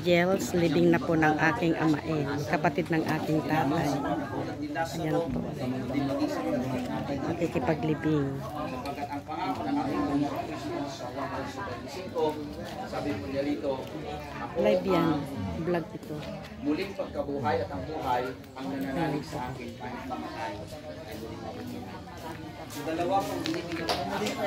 ka-angels, libing na po ng aking amain, kapatid ng aking tatay. Ayan po. Makikipaglibing. Live yan. Vlog ito. Muling pagkabuhay at ang buhay ang nananalig sa akin kahit mamatay ay muling mabigyan. Sa dalawa kong binibigyan ko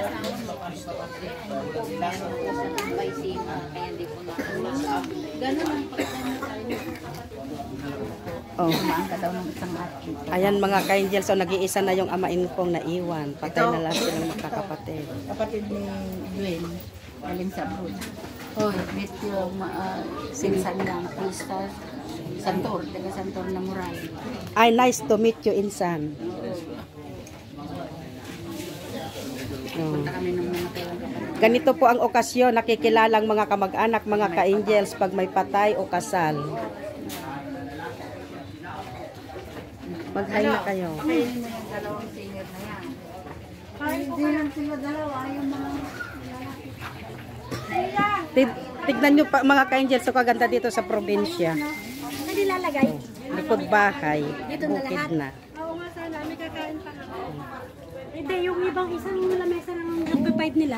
oh. Ayan mga ka-angels, so nag-iisa na yung amain kong naiwan. Patay na lang silang magkakapatid. Kapatid ni Gwen, galing sa abroad. Hoy, meet yung sinsan ng Crystal Santor, taga Santor na Moral. Ay, nice to meet you, Insan. Oh. Ganito po ang okasyon, nakikilalang mga kamag-anak, mga ka-angels pag may patay o kasal. Mag-hi na kayo. Pakainin mo yung dalawang singer na yan. Hindi lang sila dalawa, yung mga... Tignan nyo pa mga ka-angels, so kaganda dito sa probinsya. Hindi lalagay. Likod bahay, Dito na bukid lahat. na. Oo nga sana, may kakain pa ako. Hindi, yung ibang isang lamesa lang ang nagpapayad nila.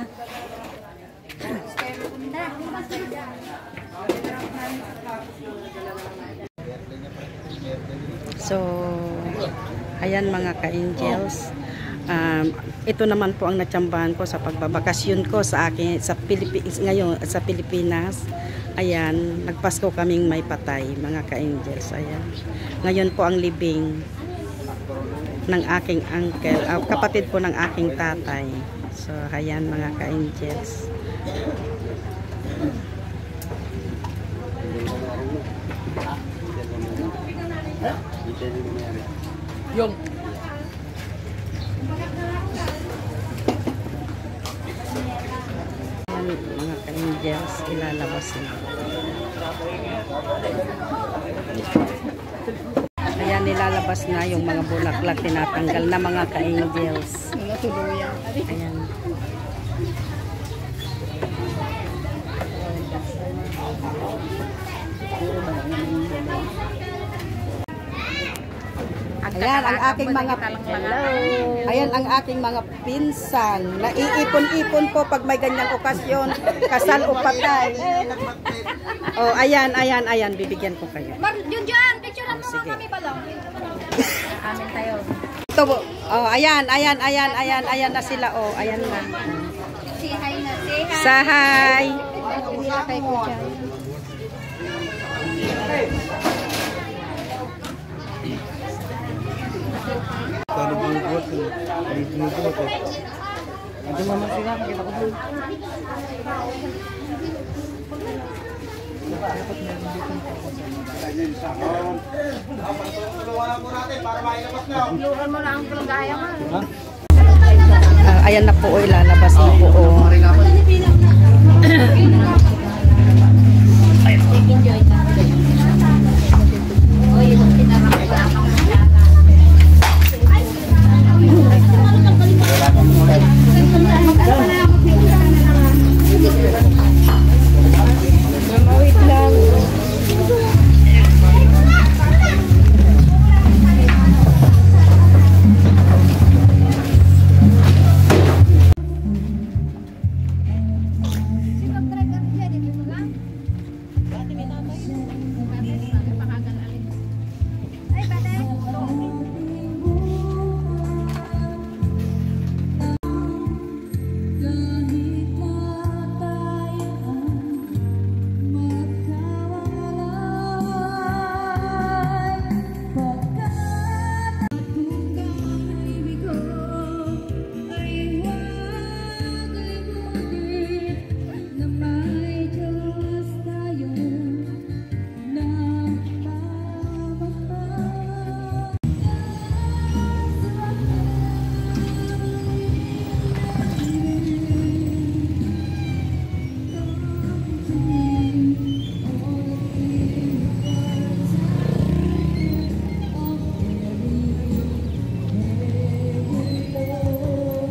So, ayan mga ka-angels. Ito naman po ang natsambahan ko sa pagbabakasyon ko sa akin sa ngayon sa Pilipinas. Ayan, nagpasko kaming may patay mga ka-angels. Ayan. Ngayon po ang libing ng aking uncle, kapatid po ng aking tatay. So, ayan mga ka-angels. yung mga ka-angels, ilalabas na. Ayan, nilalabas na yung mga bulaklak, tinatanggal na mga ka-angels. Ayan. Ayan ang aking mga Ayan ang aking mga pinsan. Naiipon-ipon po pag may ganyang okasyon, kasal o patay. Oh, ayan, bibigyan ko kayo. Yun, picturean mo Sige. kami ba lang? Amin tayo. Ito, oh, ayan na sila, oh, ayan na. Say hi na, say hi. Sahay. Nilakay ko dyan. Ayan na po, ilalabas na po.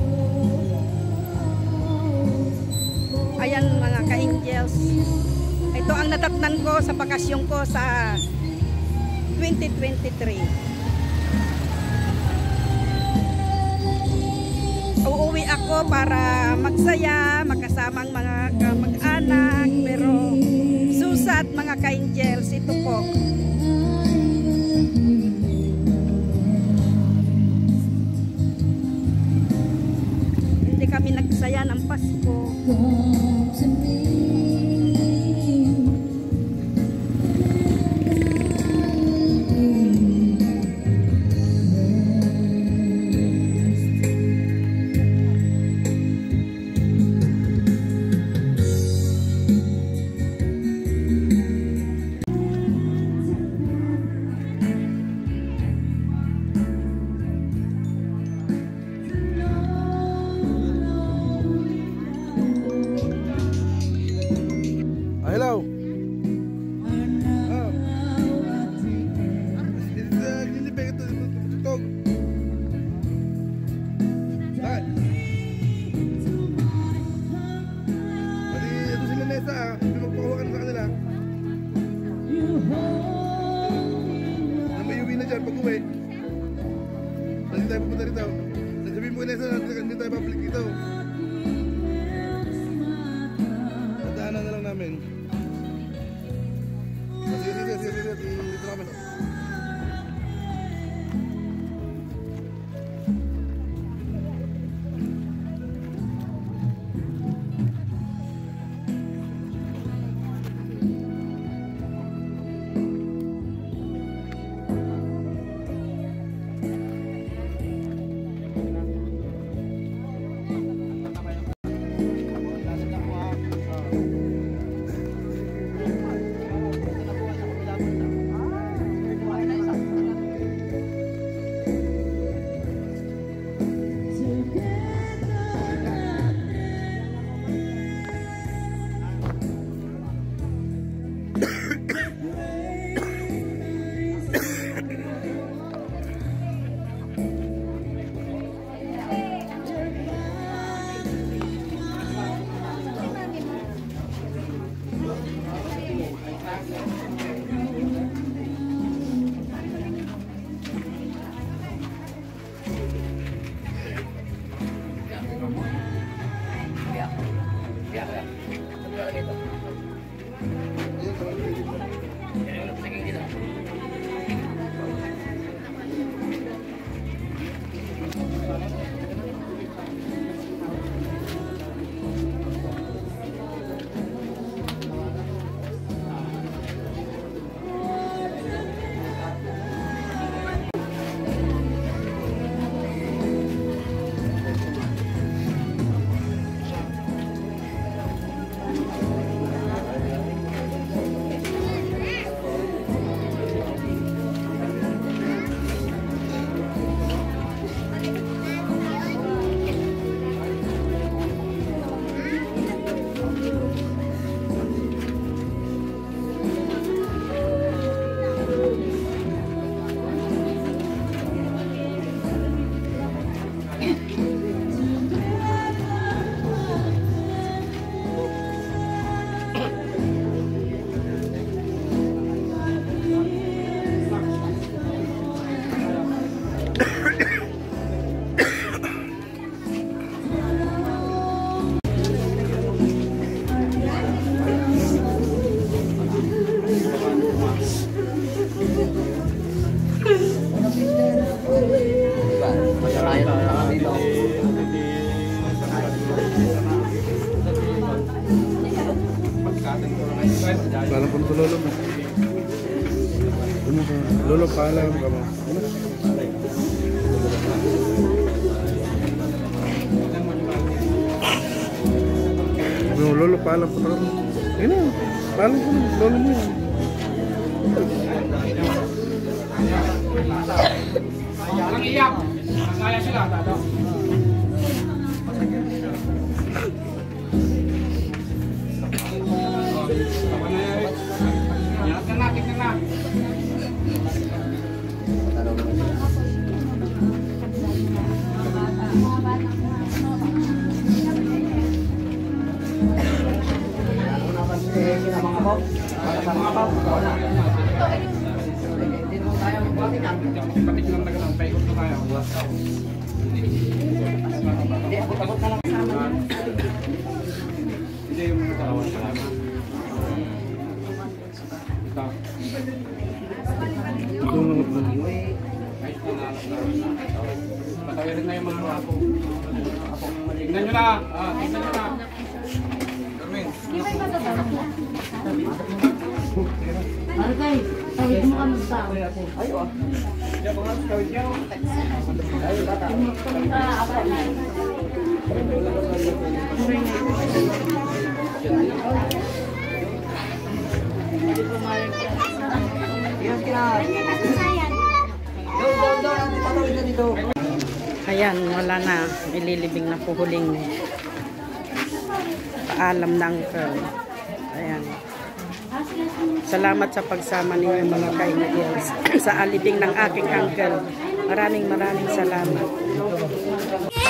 Ayan mga ka-angels, Ito ang natatnan ko sa bakasyon ko sa 2023. Uuwi ako para magsaya, magkasamang mga kamag-anak, pero susat mga ka-angels, ito po. Hindi kami nagsaya ng Pasko. Hello. Oh. Hindi ba ito tutog? Bakit? Pati ito sila Nesa, hindi magpakuhakan sa kanila. May uwi na dyan pag uwi. Hindi tayo pupunta rito. Sabihin mo kay Nesa na hindi tayo public dito. Nadaanan na lang namin. Sige, dito namin. Parang punto lolo mo. Lolo, paalam ka mo. Lolo, paalam ko na. Ayun na, paalam ko na. Lolo mo yan. Ang iyak. Masaya sila. Tingnan na. Matawirin na yung mga ako. Tingnan nyo na. Tingnan nyo na. Carmen. Argay, tawid mo kami sa tao. Ayo ah. Diyan mga kawit nyo. Ayo bata. Ayan, wala na. Ililibing na po huling paalam ng girl. Ayan. Salamat sa pagsama ninyo mga ka-angels sa alibing ng aking uncle. Maraming salamat.